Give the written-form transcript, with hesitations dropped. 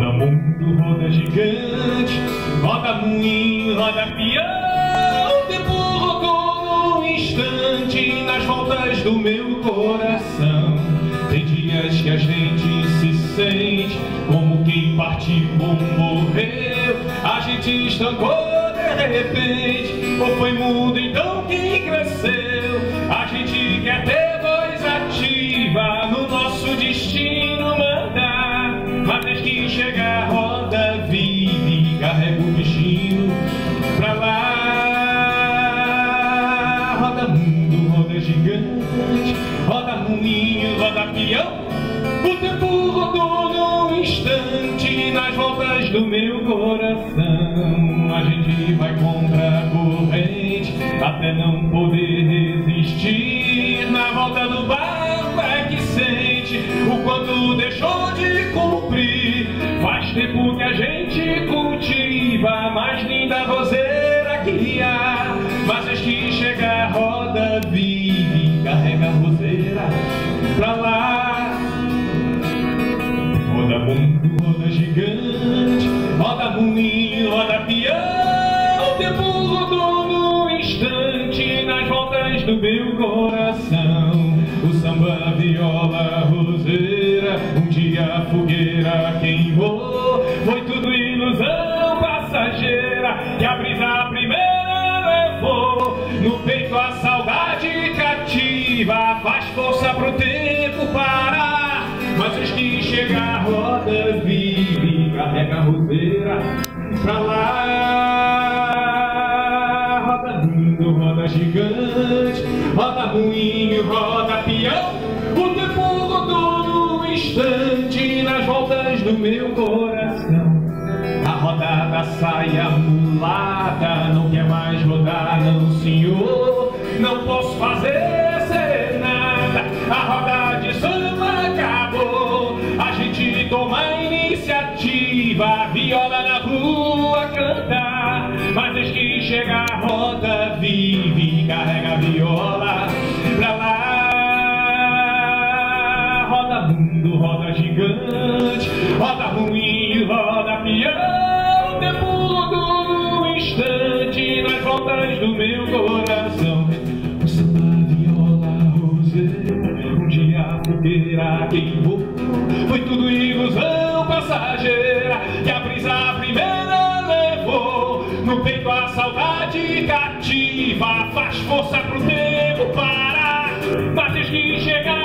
Roda mundo, roda gigante, roda moinho, roda peão. O tempo rodou num instante nas voltas do meu coração. Tem dias que a gente se sente como quem partiu ou morreu. A gente estancou de repente, ou foi mudo então quem cresceu. A gente quer ter voz ativa no nosso destino mandar, mas desde que chega a roda vive e carrega o destino pra lá. Roda mundo, roda gigante, roda moinho, roda peão. O tempo rodou num instante nas voltas do meu coração. A gente vai contra a corrente até não poder resistir. Na volta do barco é que sente o quanto deixou de cumprir. Faz tempo que a gente cultiva a mais linda roseira que há, mas desde que chega a roda vive, carrega a roseira pra lá. Roda mundo, roda gigante, roda moinho, roda peão. O tempo rodou num instante nas voltas do meu coração. O samba, a viola, a roseira, um dia a fogueira queimou. Foi tudo ilusão passageira que a brisa primeira levou. No peito a saudade cativa faz força pro tempo parar, mas desde que chega a roda vive, carrega a roseira pra lá. Roda mundo, roda gigante, roda moinho, roda peão. O tempo rodou num instante nas voltas do meu coração. A rodada sai amulada, não quer mais rodar, não senhor. Não posso fazer serenata, a roda de samba acabou. A gente toma a iniciativa, a viola na rua cantar, mas desde que chega a roda vive, carrega a viola pra lá. Roda mundo, roda gigante, roda moinho, roda peão. O tempo rodou num instante nas voltas do meu coração. O samba, viola, roseira, um dia a fogueira queimou. Foi tudo ilusão passageira que a brisa primeira levou. No peito a saudade cativa faz força pro tempo parar, mas desde que chega